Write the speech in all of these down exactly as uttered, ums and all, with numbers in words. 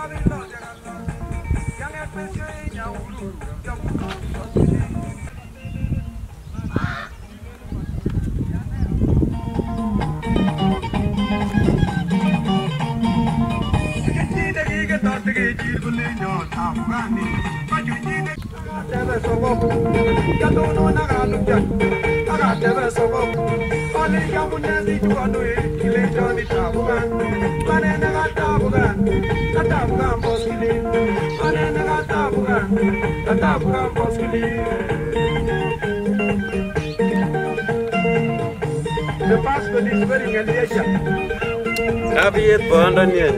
The passport is very Galatian. Happy it born on you.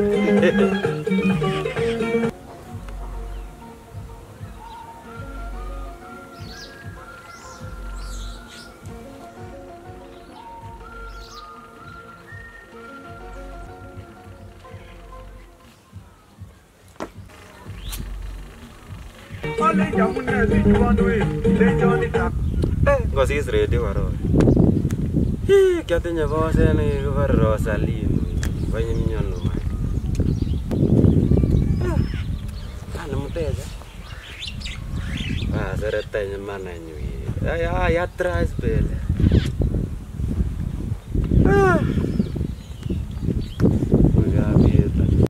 Because he's ready for all. He can't never say any Rosaline. When you know my. I'm dead. Ah, there are ten man I knew. I I tried spell. Ah. We got it.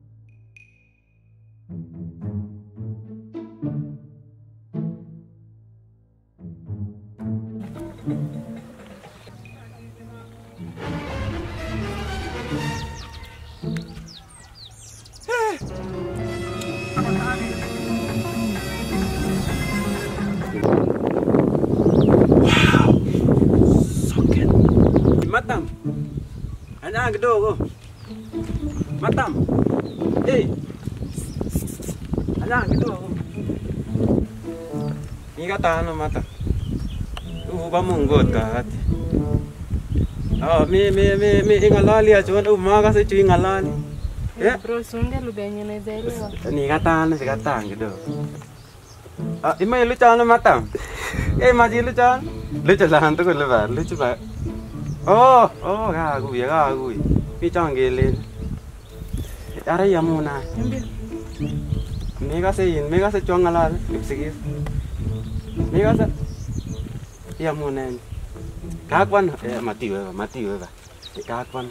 Matam, anak gedor, matam, eh, anak gedor. Ni kata anu matam, uh bamunggot kat. Oh, me me me me ingalali aja, uh maga saya cuy ingalali. Ya. Bro, sungai lu banyak nezelo. Ni kata anu si kata gedor. Ah, ima lu cakap matam, eh masih lu cakap, lu cakap tu kau lebar, lu cakap. Oh, oh, gagui, gagui. Pichang gelin. Ara yamuna. Mega se in, mega se chongala, lipsigis. Mega se yamuna. Kakwan, eh mati weva, mati weva. Kakwan.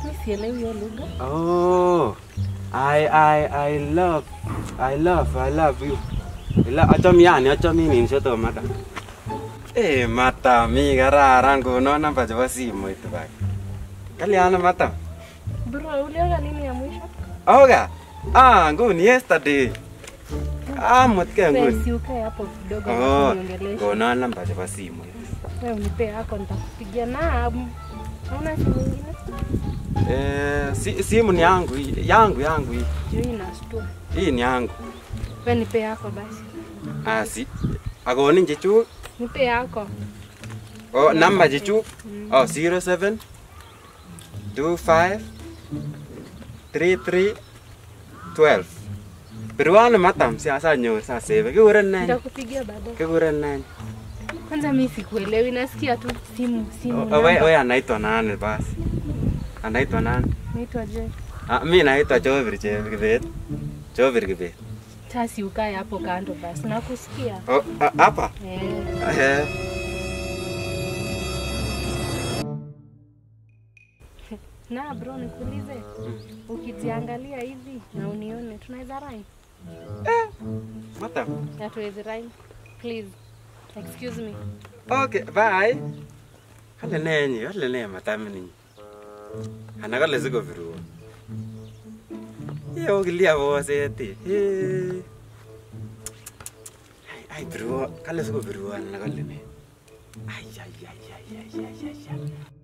Oh, I I I love, I love, I love you. Ila acam yani, acam ini siapa mata. Eh mata mi gararan kuno nampak coba sih mau itu bang. Kalian mata? Bro, udah kali ini ya mwisho. Oh ga? Ah, gue nih yesterday. Ah, mut kayak gue. Siuka hapo kidogo. Oh, kuno nampak coba sih mau itu. Wewe unipe yako nitakupigia na hauna simu nyingine? Eh, si simu ni yangu, yangu yangu hii. Hii inashtua. Hii ni yangu. Wewe nipe yako basi. Ah, si. Ako ni jechu. Nipe yako. Oh, namba jechu. Oh, zero seven two five three three twelve. Beruana matam si asa nyo sa save. Kikuren nani? Nitakupigia baadaye. Kikuren nani? Kwanza mimi sikuelewi, nasikia tu simu simu. Oh, wewe wewe anaitwa nani basi? Anaitwa nani? Naitwa Je. Ah, mimi naitwa Jovir Jebet. Jovir Jebet. Tasi ukae hapo kando basi, nakusikia. Oh, hapa? Eh. Eh. Na bro, nikuulize. Ukijiangalia hivi na unione, tunaweza rhyme? Eh. Matam. Hatuwezi rhyme. Please. Excuse me. Okay, bye. Kale nenyi, kale ne matam ni. Ana kale ziko viru. Yo gilia vose ti. Eh. Ai ai bro, kale ziko viru ana kale ne. Ai ai ai ai ai ai ai.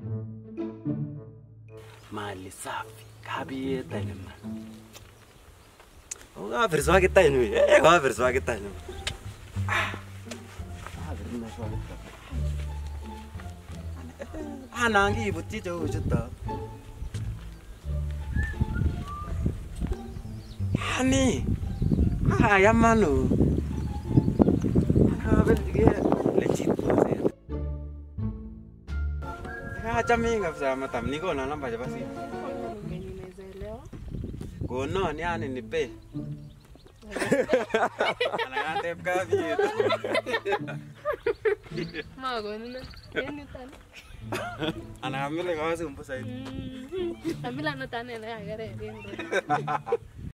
Mali safi, kabi tanima. Oh, ga verso kita ini. Eh, ga verso kita ini. Ah. Anangi buti jauh juta. Hani, ah yang mana? Ah betul legit sih. Ah cami nggak bisa matam ni kau nanam baca pasti. Konon yani nipe. Anakatep kabiet. Makonin en yuton. Anakamile kasumbu saidi. Kamila no tane na agare en.